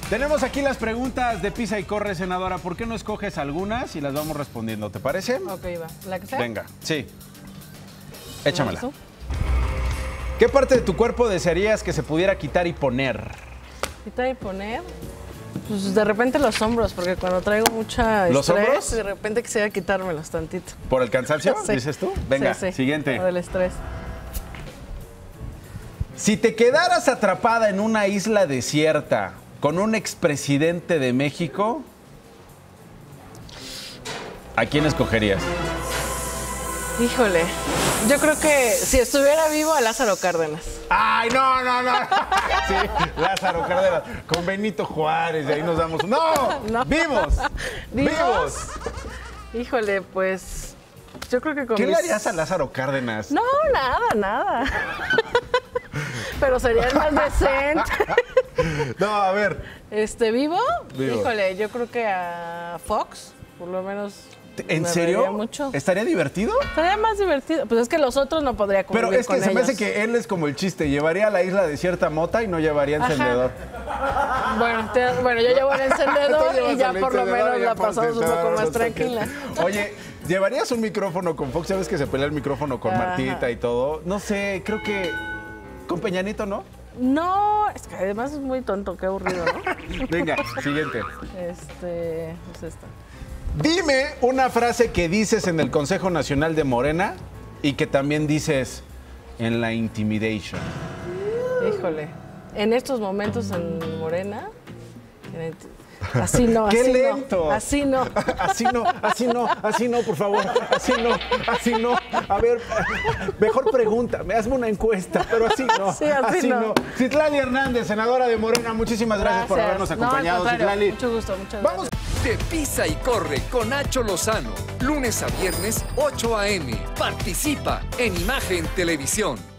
Tenemos aquí las preguntas de Pisa y Corre, senadora. ¿Por qué no escoges algunas y las vamos respondiendo? ¿Te parece? Ok, va. ¿La que sea? Venga, sí. Échamela. ¿Tú? ¿Qué parte de tu cuerpo desearías que se pudiera quitar y poner? Quitar y poner. Pues de repente los hombros, porque cuando traigo mucha ¿Los estrés, hombros? de repente quisiera quitármelos tantito. ¿Por el cansancio, Sí. dices tú? Venga, Sí, sí. siguiente. Por el estrés. Si te quedaras atrapada en una isla desierta con un expresidente de México, ¿a quién escogerías? Híjole, yo creo que si estuviera vivo a Lázaro Cárdenas. ¡Ay, no! Sí, Lázaro Cárdenas, con Benito Juárez, de ahí nos damos... ¡No! No. ¡Vivos! ¿Vivos? Híjole, pues yo creo que con ¿Qué le harías a Lázaro Cárdenas? No, nada. Pero sería el más decente. No, a ver. ¿Vivo? Vivo. Híjole, yo creo que a Fox, por lo menos. ¿En me serio? reiría mucho. ¿Estaría divertido? Estaría más divertido. Pues es que los otros no podría convivir Pero es que con se me ellos. hace que él es como el chiste. Llevaría a la isla desierta mota y no llevaría encendedor. Bueno, yo llevo el encendedor Tú llevas y ya el por lo encendedor menos y ya la por pasamos un encendedor, poco más no sé qué. tranquila. Oye, ¿llevarías un micrófono con Fox? ¿Sabes que se pelea el micrófono con Ajá. Martita y todo? No sé, creo que con Peña Nieto, ¿no? No, es que además es muy tonto, qué aburrido, ¿no? Venga, siguiente. Es esta. Dime una frase que dices en el Consejo Nacional de Morena y que también dices en la Intimidation. Híjole. En estos momentos en Morena. Así no, ¡Qué así lento! no. Así no. Así no, por favor. Así no. A ver, mejor pregunta, hazme una encuesta, pero así no. Sí, así no. Citlali Hernández, senadora de Morena, muchísimas gracias por habernos acompañado, No, al contrario, Citlali. mucho gusto, muchas Vamos. gracias. De Pisa y Corre con Nacho Lozano. Lunes a viernes, 8 a.m. Participa en Imagen Televisión.